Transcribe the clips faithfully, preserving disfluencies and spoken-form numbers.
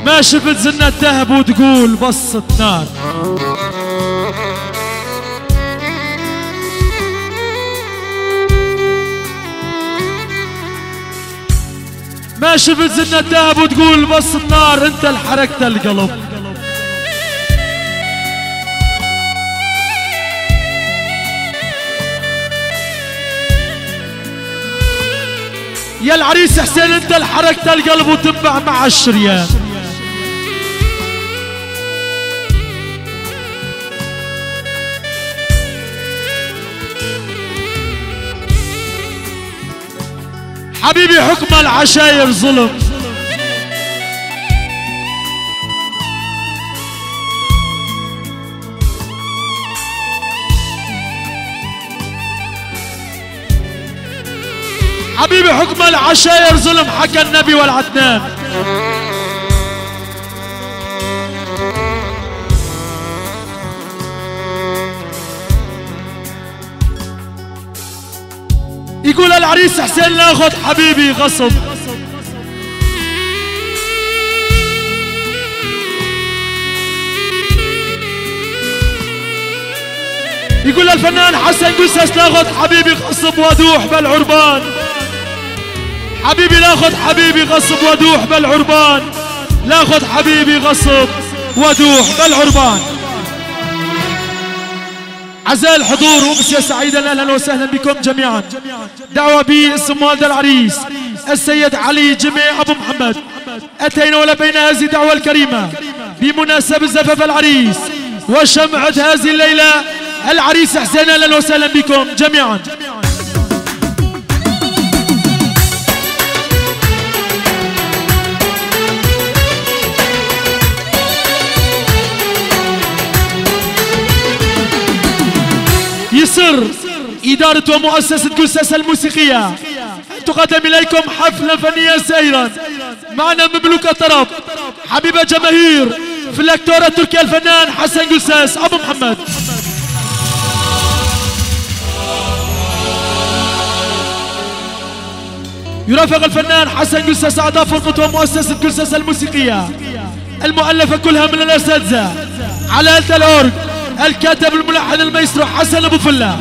ما شفت زنة ذهب وتقول بصة نار. ما شفت زنة ذهب وتقول بصة نار، انت اللي حركت القلب. يا العريس حسين انت اللي حركت القلب وتنبع مع الشريان. حبيبي حكم العشاير ظلم، حبيبي حكم العشاير ظلم، حكى النبي والعدنان. يقول العريس حسين ناخذ حبيبي غصب، يقول الفنان حسن قسس ناخذ حبيبي غصب وادوح بالعربان. حبيبي ناخذ حبيبي غصب وادوح بالعربان، ناخذ حبيبي غصب وادوح بالعربان. أعزائي الحضور وأمسية سعيدة، أهلا وسهلا بكم جميعا. دعوة باسم والد العريس السيد علي جمع أبو محمد. أتينا ولبينا هذه الدعوة الكريمة بمناسبة زفاف العريس وشمعة هذه الليلة العريس حسين. أهلا وسهلا بكم جميعا. يسر إدارة ومؤسسة قسس الموسيقية تقدم إليكم حفلا فنيا سائرا. معنا مملوك الطرب حبيبة جماهير في الأكتورة التركية الفنان حسن قسس أبو محمد. يرافق الفنان حسن قسس أعضاء فرقة ومؤسسة قسس الموسيقية المؤلفة كلها من الأساتذة على آلة الأورج الكاتب الملحن المايسترو حسن أبو فلة،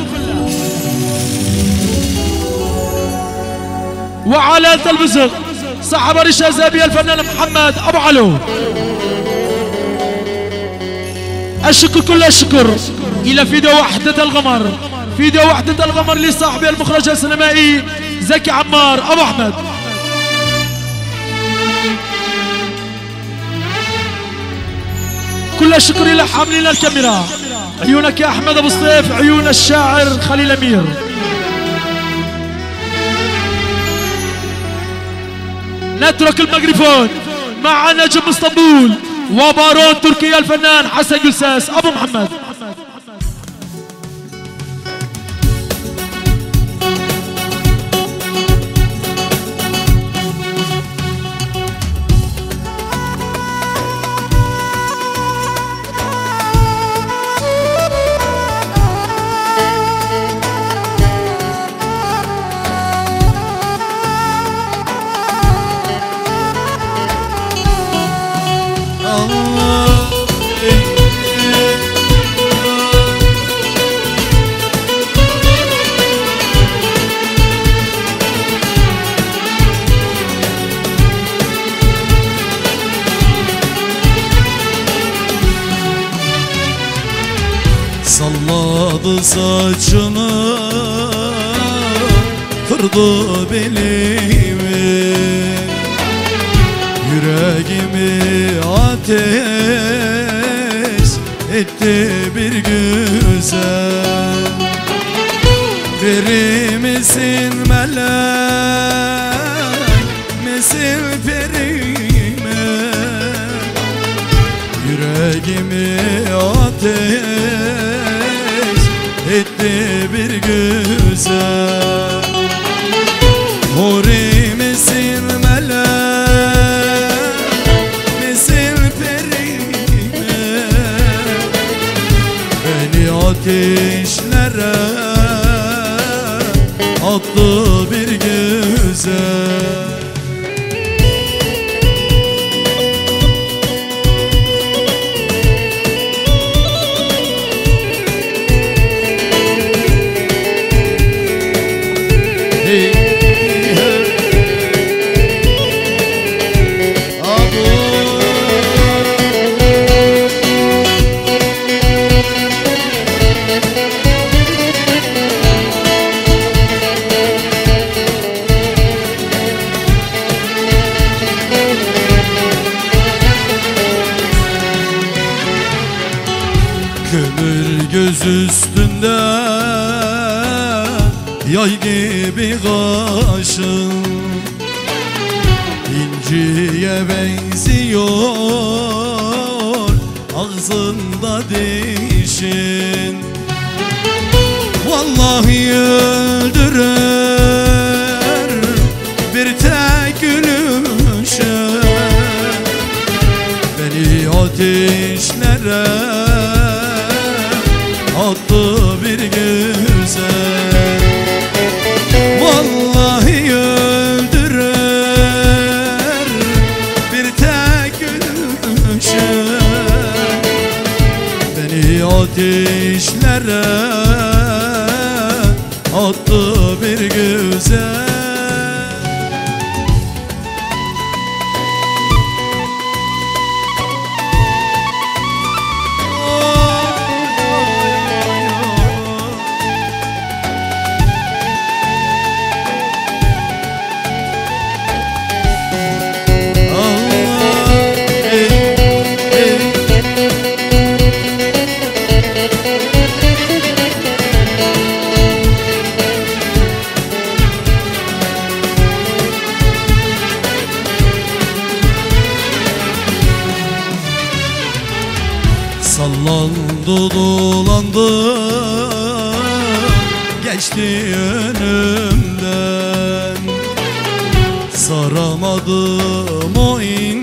وعلى آلة البزغ صاحب ريشة زابية الفنان محمد أبو علو. الشكر كل الشكر إلى فيديو وحدة الغمر، فيديو وحدة الغمر لصاحب المخرج السينمائي زكي عمار أبو أحمد. كل الشكر إلى حاملين الكاميرا، عيونك يا أحمد أبو الصيف، عيون الشاعر خليل أمير. نترك الميكروفون مع نجم اسطنبول وبارون تركيا الفنان حسن قسس أبو محمد. Salladı saçını, kırdı belimi, yüreğimi ateş etti bir güzel. Verir misin melek, misin perime, yüreğimi ateş etti bir güzel. Huri misin melek, misin perime, beni ateşlere attı bir güzel. Göz üstünde yay gibi kaşın, İnciye benziyor ağzında dişin. Vallahi öldürür bir tek gülüşün beni ateşlere attı bir güzel. Vallahi öldürür bir tek gülüşün beni ateşlere attı bir güzel. Sallandı dolandı geçti önümden, saramadım o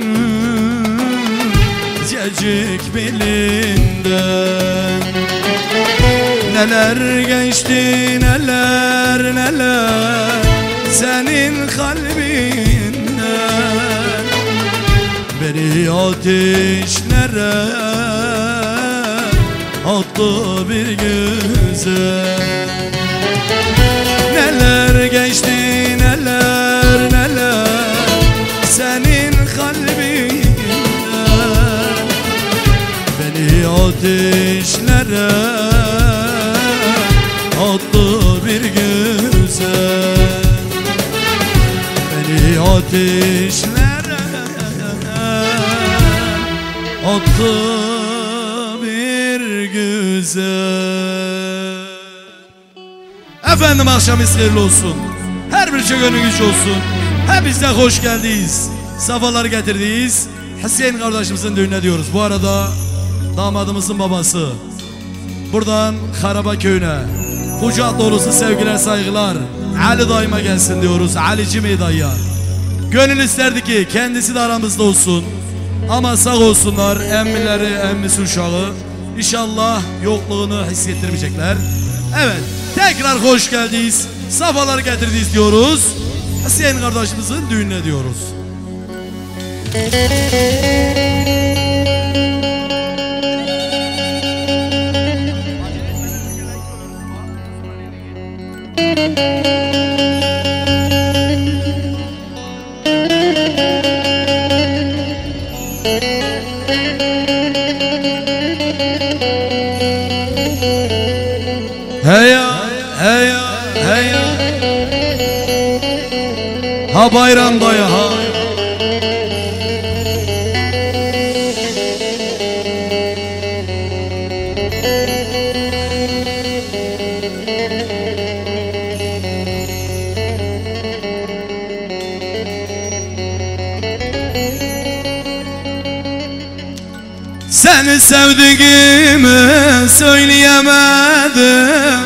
incecik belinden. Neler geçti neler neler senin kalbinden, beni ateşlere attı bir güzel. Neler geçti neler neler senin kalbinden, beni ateşlere attı bir güzel. Beni ateşlere attı güzel. Efendim akşamınız hayırlı olsun. Her bir şey gönlünüz olsun. Hepinize hoş geldiniz. Safalar getirdiniz. Hüseyin kardeşimizin düğününe diyoruz. Bu arada damadımızın babası. Buradan Karaba köyüne kucak dolusu sevgiler saygılar. Ali dayıma gelsin diyoruz. Ali Cimi dayıya. Gönül isterdi ki kendisi de aramızda olsun. Ama sağ olsunlar emmileri, emmisi uşağı. İnşallah yokluğunu hissettirmeyecekler. Evet, tekrar hoş geldiniz. Safalar getirdiniz diyoruz. Hüseyin kardeşimizin düğününe diyoruz. Heya, heya, heya. Ha bayram dayı ha. Seni sevdiğimi söyleyemedim.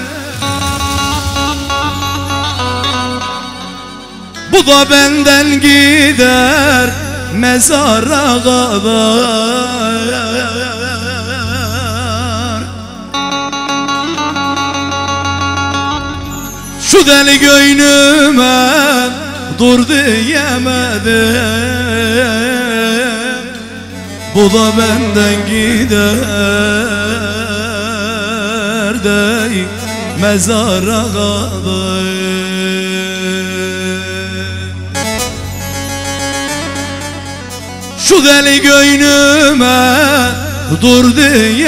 Bu da benden gider mezara kadar. Şu deli göynüme dur diyemedim. Bu da benden gider de mezara kadar. Şu deli göynüme dur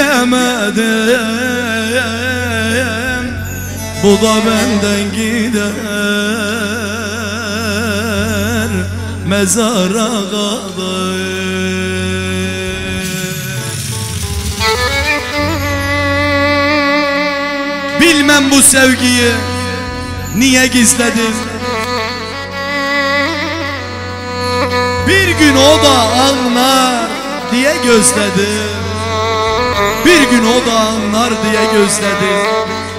diyemedim. Bu da benden gider mezara kadar. Bilmem bu sevgiyi niye gizledin? Bir gün o da anlar diye gözledim. Bir gün o da anlar diye gözledim.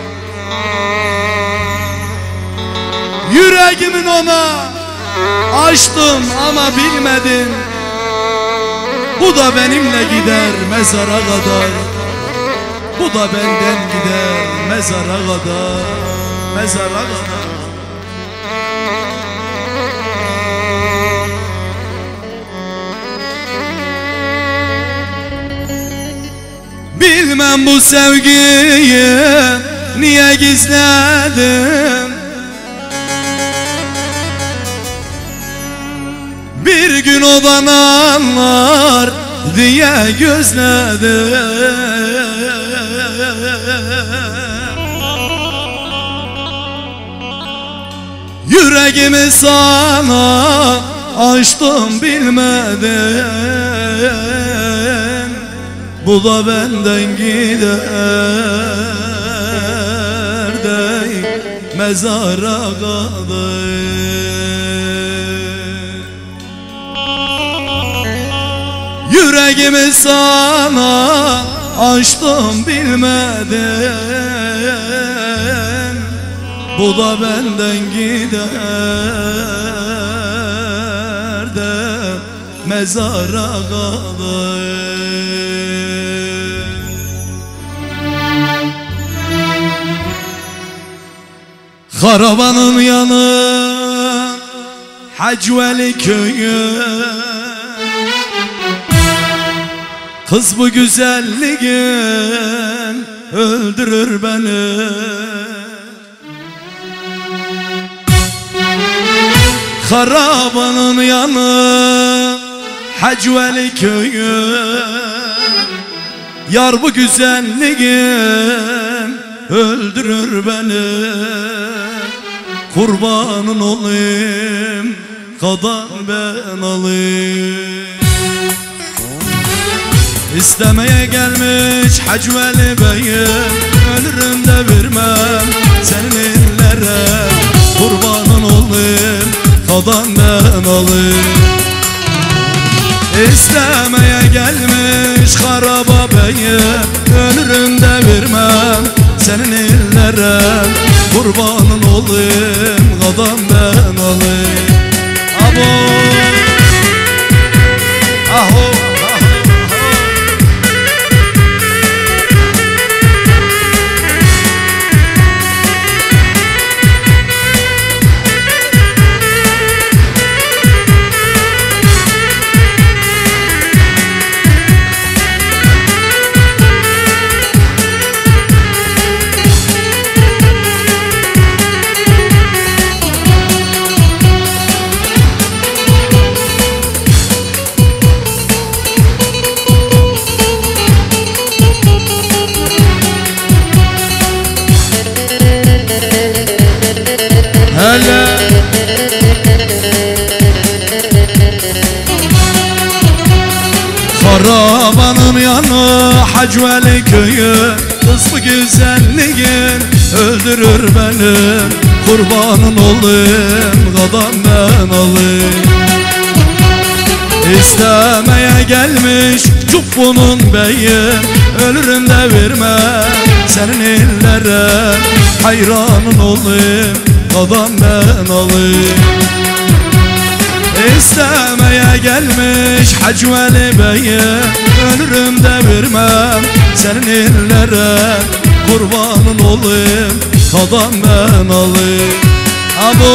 Yüreğimin ona açtım ama bilmedin. Bu da benimle gider mezara kadar. Bu da benden gider mezara kadar. Mezara kadar. Bilmem bu sevgiyi niye gizledim? Bir gün odan anlar diye gözledim. Yüreğimi sana açtım bilmeden. Bu da benden gider de mezara kadar. Yüreğimi sana açtım bilmeden. Bu da benden gider de mezara kadar. Karavanın yanı Hacveli köyü. Kız bu güzelliğin öldürür beni. Karavanın yanı Hacveli köyü. Yar bu güzelliğin öldürür beni. Kurbanın olayım kadan ben alayım. İstemeye gelmiş Hacveli beyim. Ölürüm de vermem senin ellere. Kurbanın olayım kadan ben alayım. İstemeye gelmiş haraba beyim. Ölürüm de vermem senin ellere. Kurbanın olayım kadan ben alayım. Abo aho. Karavanın yanı Hacveli köyü. Kız bu güzelliğin öldürür beni. Kurbanın olayım kadan ben alayım. İstemeye gelmiş Cubbu'nun beyi. Ölürüm de vermem senin ellere. Hayranın olayım kadan ben alayım. İstemeye gelmiş Hacveli bey'i. Ölürüm de vermem senin ellere. Kurbanın olayım kadan ben alayım. Abo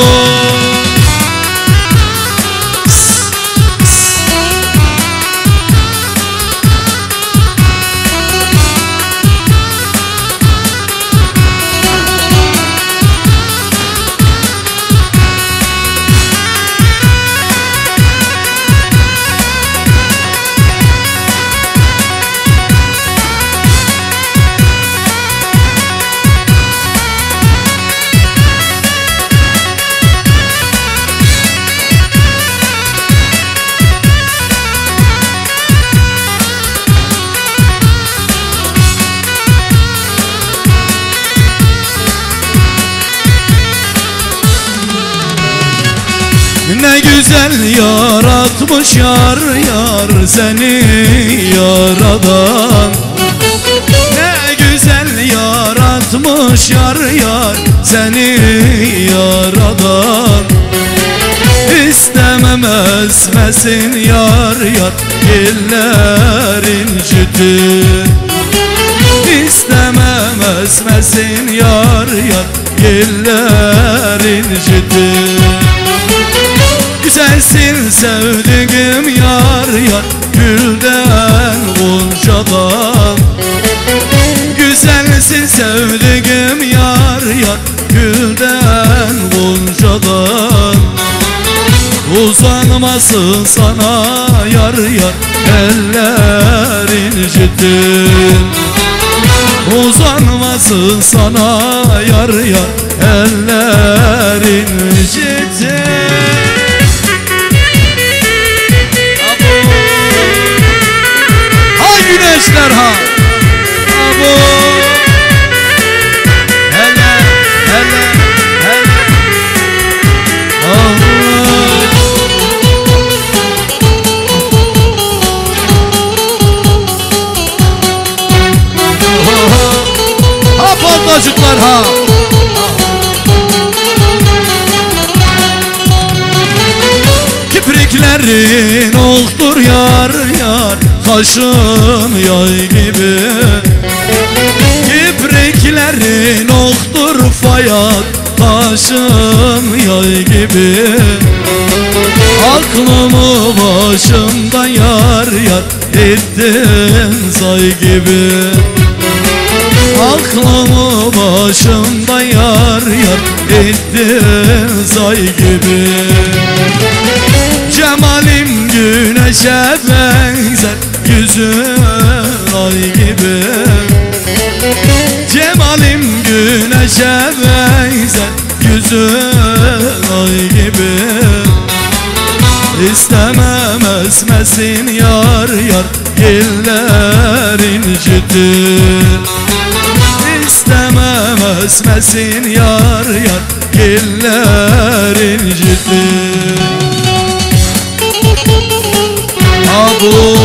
Ne güzel yaratmış yar yar seni yaradan. Ne güzel yaratmış yar yar seni yaradan. İstemem esmesin yar yar iller incitir. İstemem esmesin yar yar iller incitir. Güzelsin sevdiğim yar yar gülden goncadan. Güzelsin sevdiğim yar yar gülden goncadan. Uzanmasın sana yar yar eller incitir. Uzanmasın sana yar yar eller incitir. Ha güneşler ha. Abo. Hele hele hele. Allah. Ha paltacıklar ha. Kipriklerin oktur yar yar, kaşın yay gibi. Kipriklerin oktur fayat, kaşın yay gibi. Aklımı başımdan yar yar ettin zay gibi. Aklımı başımdan yar yar ettin zay gibi. Cemalim güneşe benzer, yüzün ay gibi. Cemalim güneşe benzer, yüzün ay gibi. İstemem esmesin yar yar iller incitir. İstemem esmesin yar yar iller incitir. Abu.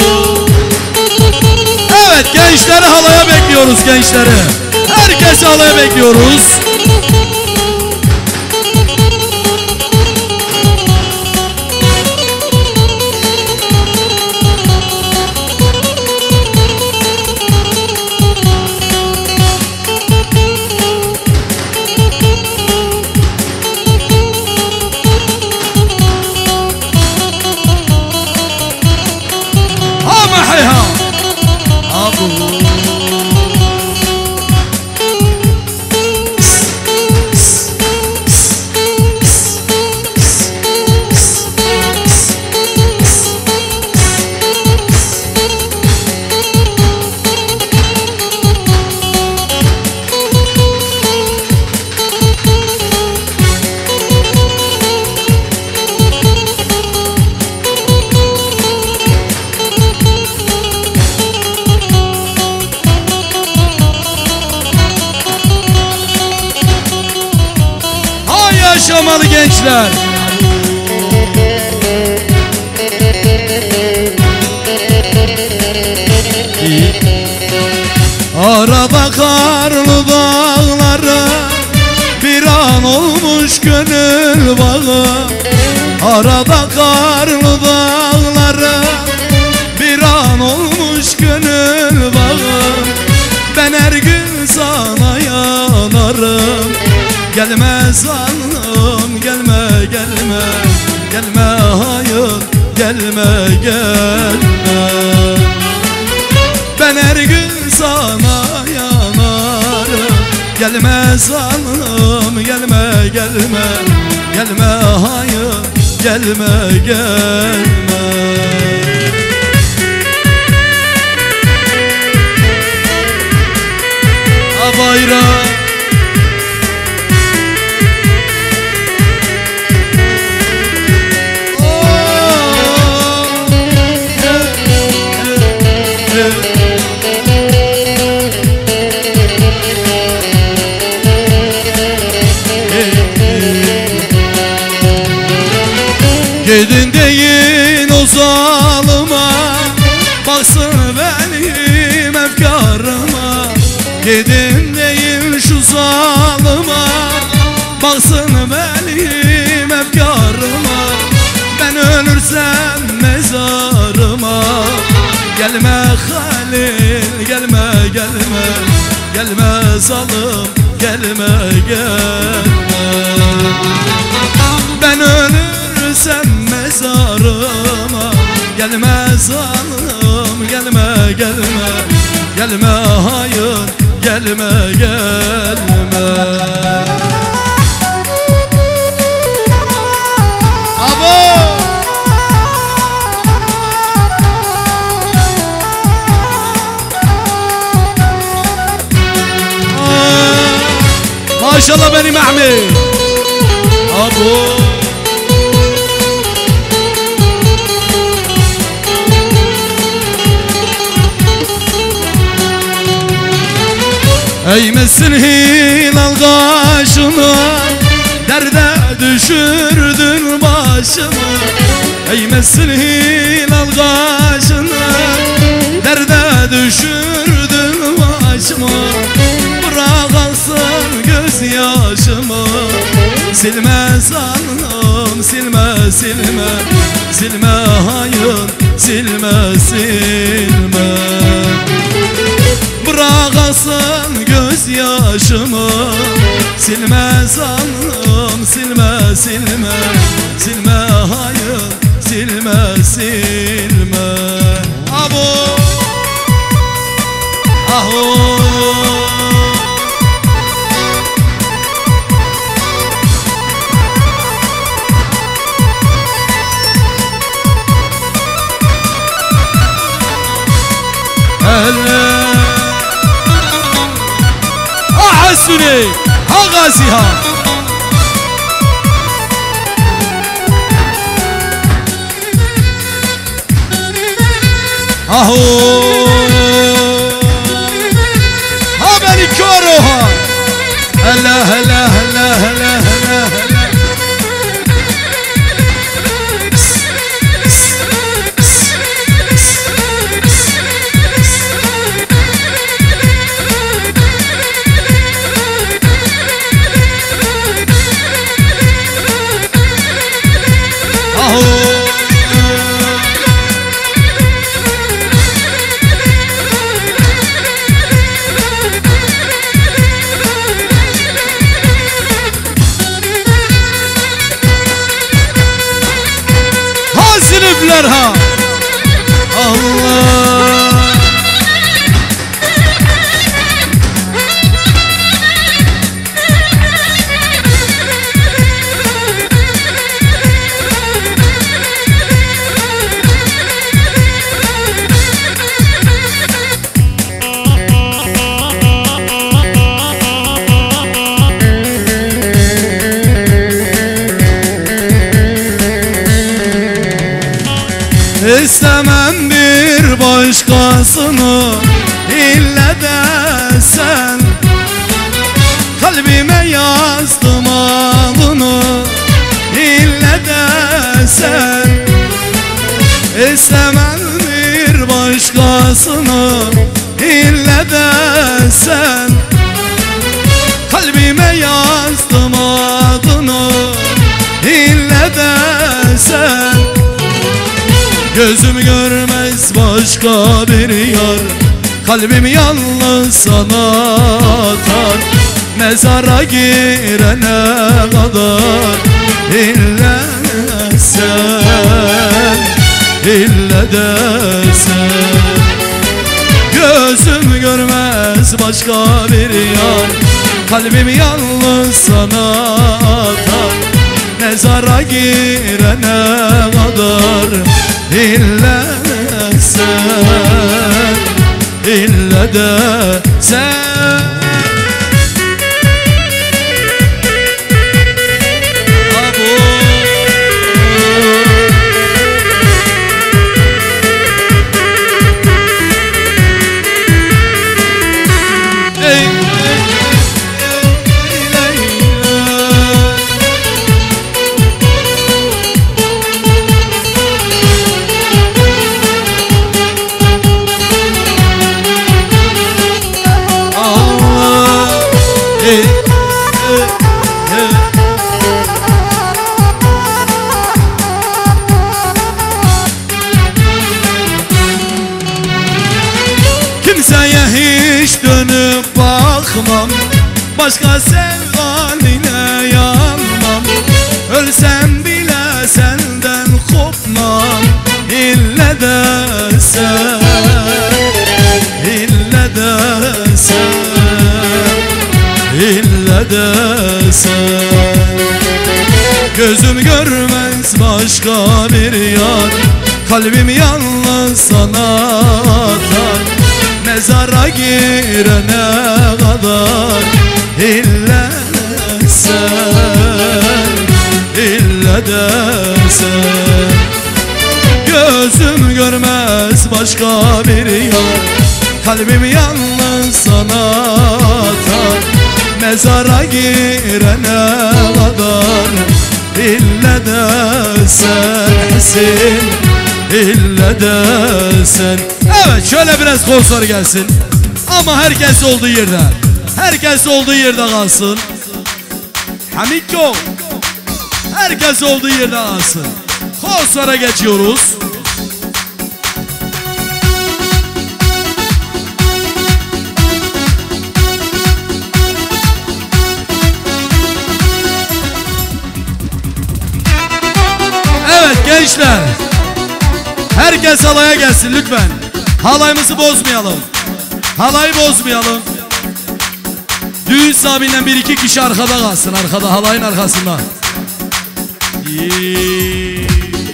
Evet, gençleri halaya bekliyoruz, gençleri. Herkesi halaya bekliyoruz. Yaşamalı gençler. Arada karlı dağlara bir an olmuş gönül bağı. Arada karlı dağlara bir an olmuş gönül bağı. Ben her gün sana yanarım. Gelme zanım, gelme gelme, gelme hayır, gelme gelme. Ben her gün sana yanarım. Gelme zanım, gelme gelme, gelme hayır, gelme gelme. Ha bayram. Gidin deyin o zalıma, baksın benim efkarıma. Gidin deyin şu zalıma, baksın benim efkarıma. Ben ölürsem mezarıma, gelme Halil, gelme gelme. Gelme zalım, gelme gelme. Ben ölürsem mezarıma, gelme zalım, gelme gelme. Gelme hayır, gelme gelme. Abo! Maşallah benim Ahmet. Abo. Eğmesin hilal kaşını, derde düşürdün başımı. Eğmesin hilal kaşını, derde düşürdün başımı. Bırak alsın gözyaşımı, silme zanım, silme silme. Silme hayır, silme silme. Bırak alsın gözyaşımı, silme zanım, silme silme. Silme hayır, silme silme. Abo, aho. Ahasuni, ha gaziha. Aho, ha beni koroha. Hela hela hela hela hela hela. Ha Allah. İstemem bir başkasını, ille de sen. Kalbime yazdım adını, ille de sen. İstemem bir başkasını, ille de sen. Kalbime yazdım adını, ille de sen. Gözüm görmez başka bir yar, kalbim yalnız sana atar. Mezara girene kadar ille sen, ille de sen. Gözüm görmez başka bir yar, kalbim yalnız sana atar. Mezara girene kadar ille sen, ille de sen. Abo. Ey, ey, ey, ey, ey. hiç dönüp bakmam, başka sevdaline yanmam. Ölsem bile senden kopmam, ille de sen, ille de sen, ille de sen. Gözüm görmez başka bir yar, kalbim yalnız sana atar. Mezara girene kadar ille sen, ille de sen. Gözüm görmez başka bir yar, kalbim yalnız sana atar. Mezara girene kadar ille de sen Hüseyin, ille de sen. Evet, şöyle biraz konser gelsin. Ama herkes olduğu yerde, herkes olduğu yerde kalsın. Hamiko, herkes olduğu yerde kalsın. Konsere geçiyoruz. Evet gençler, herkes halaya gelsin lütfen. Halayımızı bozmayalım. Halayı bozmayalım. Düğün sahibinden bir iki kişi arkada kalsın, arkada, halayın arkasında. Yeah.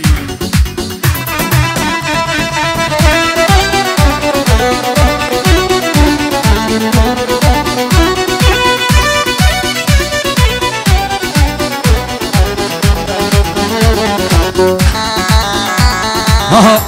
Aha.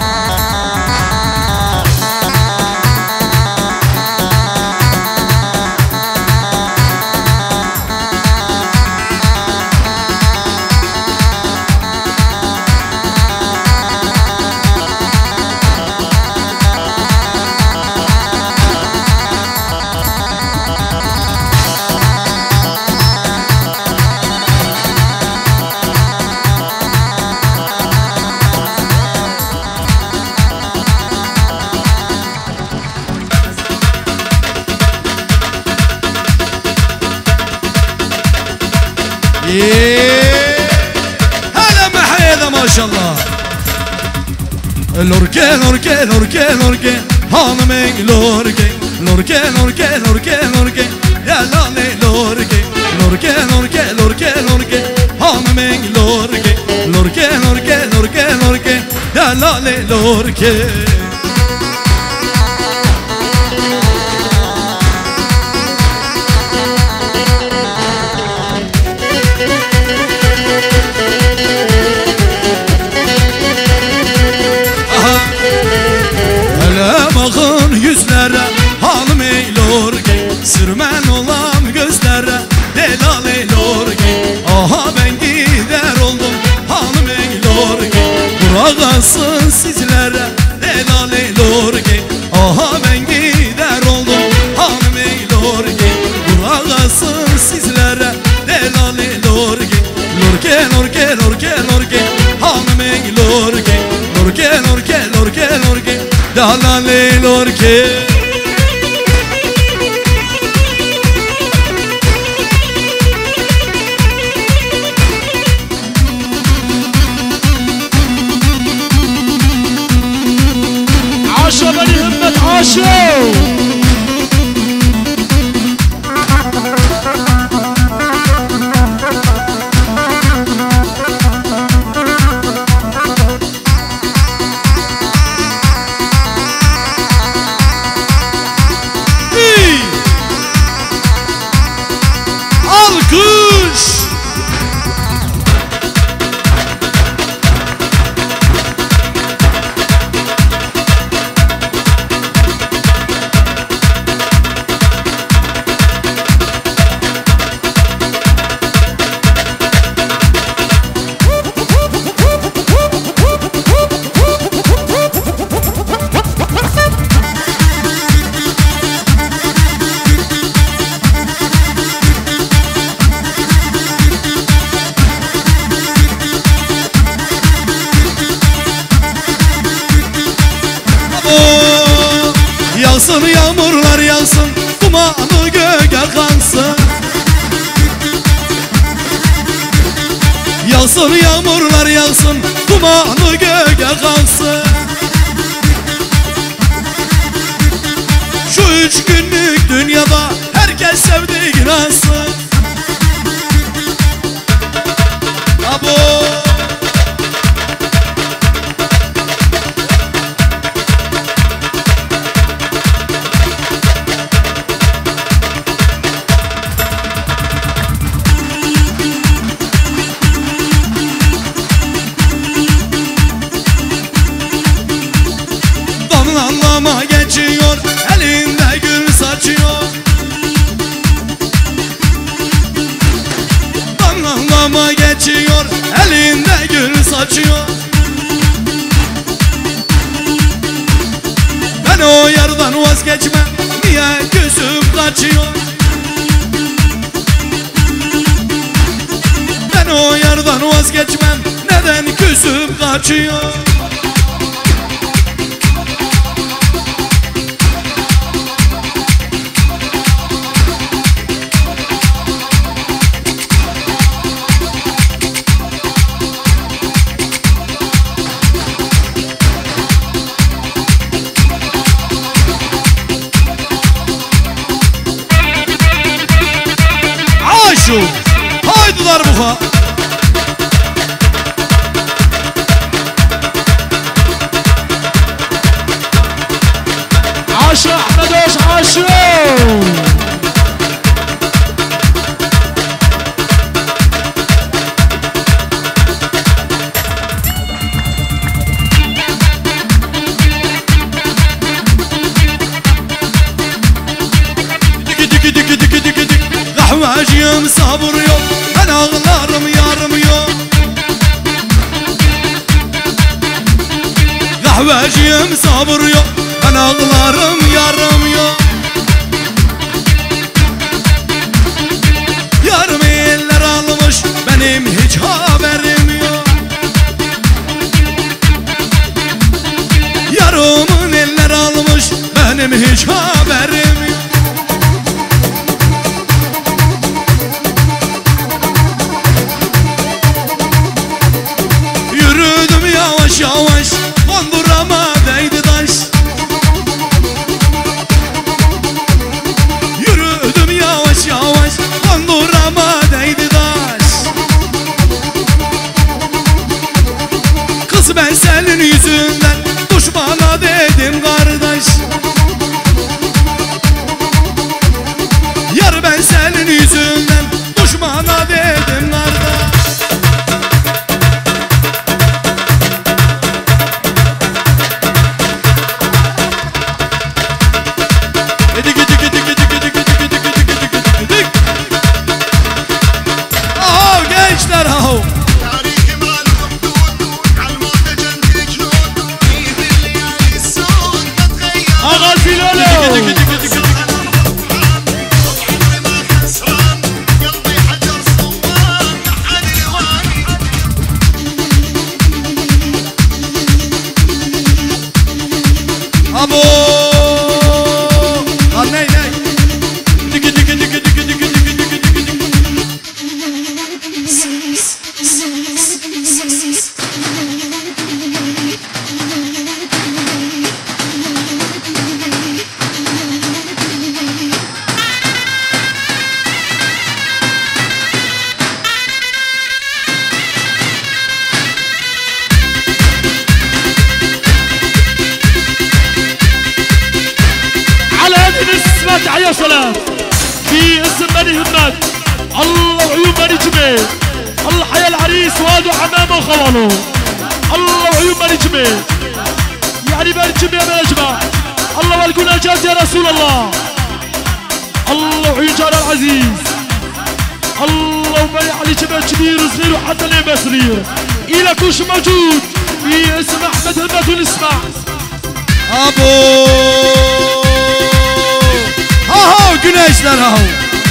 هلا محيدا ما شاء الله. لوركي لوركي لوركي لوركي hanımın lorke lorke lorke lorke lorke ya lale lorke lorke lorke lorke lorke hanımın lorke lorke lorke lorke lorke ya lale lorke. Bakın yüzlere hanım eylorge, sürmen olan gözlere delal eylorge. Aha ben gider oldum hanım eylorge, bırakasın sizlere delal eylorge. Aha ben gider oldum hanım eylorge, bırakasın sizlere delal eylorge. Lorke lorke lorke lorke hanım eylorge, lorke lorke lorke lorke dalale lorke. عاشوا بني همت عاشوا. Yağsın yağmurlar yağsın, dumanı göğe kalksın. Yağsın yağmurlar yağsın, dumanı göğe kalksın. Şu üç günlük dünyada herkes sevdiğini alsın. Abo damlalama geçiyor, elinde gül saçıyor. Damlalama geçiyor, elinde gül saçıyor. Ben o yardan vazgeçmem, niye gözüm kaçıyor? Ben o yardan vazgeçmem, neden gözüm kaçıyor? Haydi darbuka. عاشو احمد وش عاشو Kahveciyim sabır yok, ben ağlarım yarım yok. Kahveciyim sabır yok, ben ağlarım yarım yok. Yarım eller almış, benim hiç haberim yok. Yarımın eller almış, benim hiç haberim yok. Yavaş yavaş kondurama değdi taş. Yürüdüm yavaş yavaş kondurama değdi taş. Kız ben senin yüzünden düşmana dedim kardeş. Yar ben senin yüzünden düşmana dedim kardeş. يا سلام في اسم بني همات الله وعيون بني جميل الله حيا العريس وادو عمامه وخواله الله وعيون بني جميل يعني بني جميل يا جماعة الله والقنا جاز يا رسول الله الله وعيون جار العزيز الله وبني علي جميل كبير وصغير وحتى اللي صغير إلى كوش موجود في اسم أحمد همات ونسمع أبو Aho güneşler aho.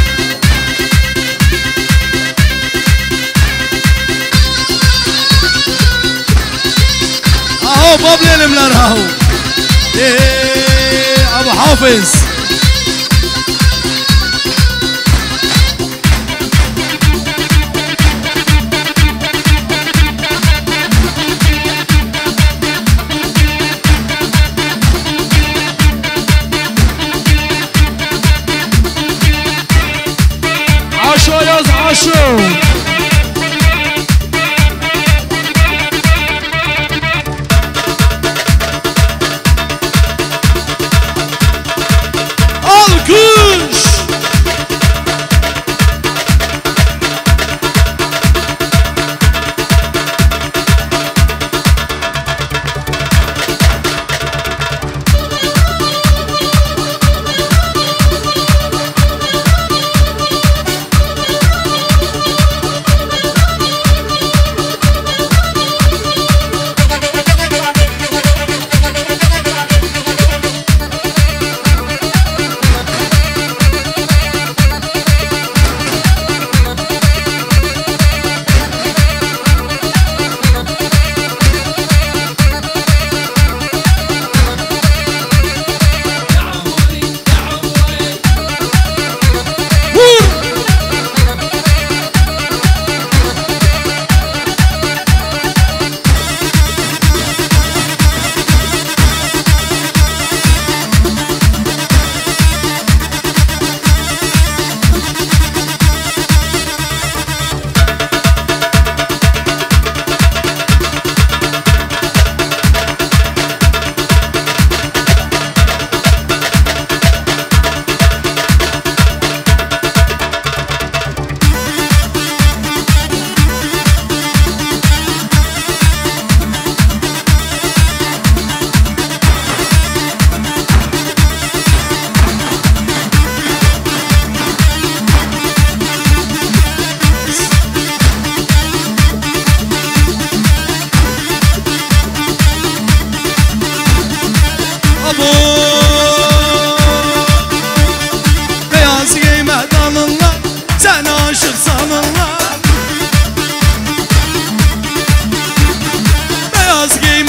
Aho bablelimler aho. Eee Abu Hafız.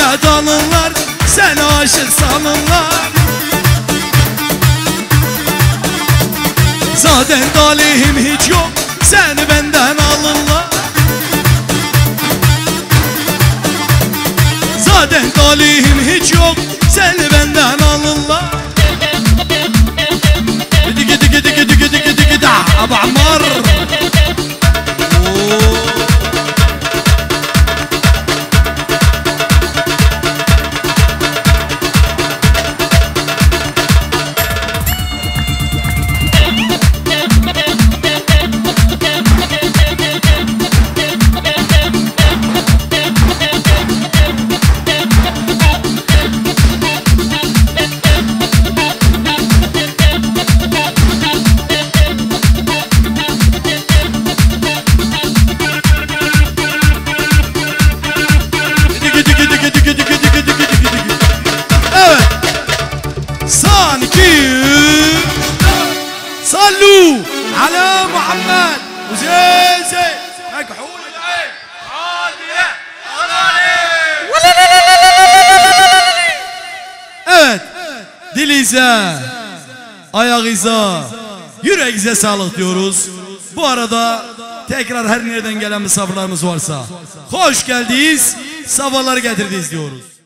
hasret alırlar, seni aşık sanırlar. Zaten talihim hiç yok, seni benden alırlar. Zaten talihim hiç yok, seni benden alırlar. Gidi gidi gidi gidi gidi gidi gidi Abu Ammar. صلوا على محمد وزيزي مكحول العين عادية Evet, dilize, ayağıza, yüreğinize sağlık diyoruz. Bu arada tekrar her nereden gelen misafirlerimiz varsa hoş geldiniz, sabahlar getirdiniz diyoruz.